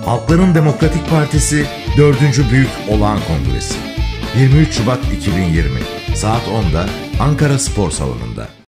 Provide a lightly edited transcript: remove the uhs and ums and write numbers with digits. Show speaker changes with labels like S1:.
S1: Halkların Demokratik Partisi 4. Büyük Olağan Kongresi 23 Şubat 2020 saat 10'da Ankara Spor Salonu'nda.